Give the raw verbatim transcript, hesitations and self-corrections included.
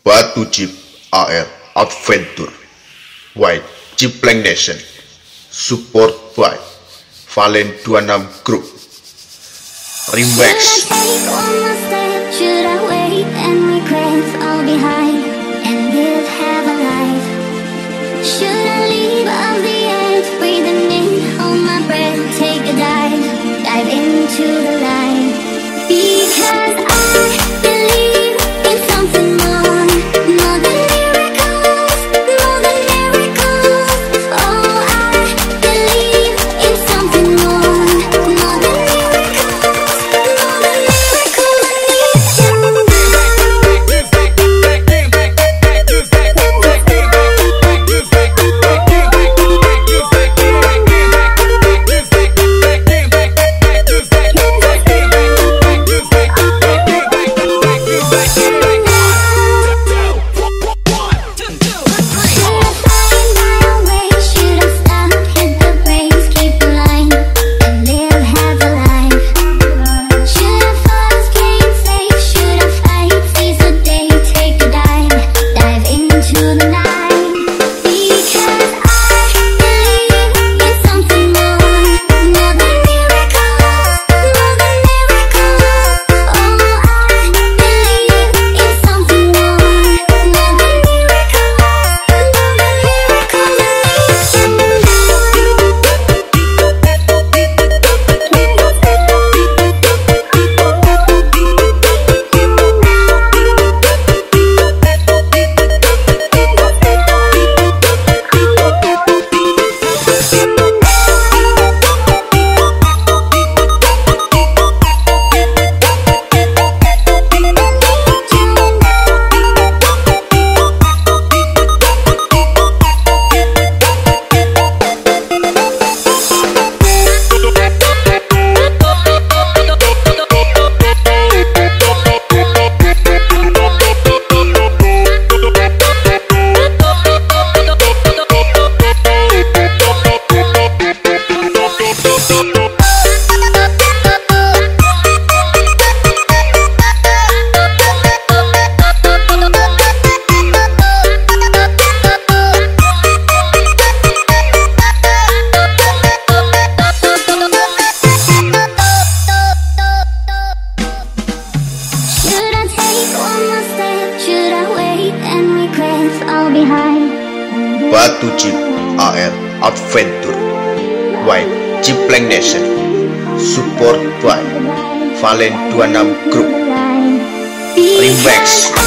Batu Jeep A R Adventure White Jeeplang Nation Support by Valen dua puluh enam Group Remix. Should I wait and regret all behind and live, have a life? Should I leave on the edge, breathing in, hold my breath, take a dive, dive into the light? Because I believe in something more, more than miracles, more than miracles. Oh, I believe in something more, more than miracles, more than Batu Jeep A R Adventure White Jeeplang Nation Support by Valen dua puluh enam Group Remix.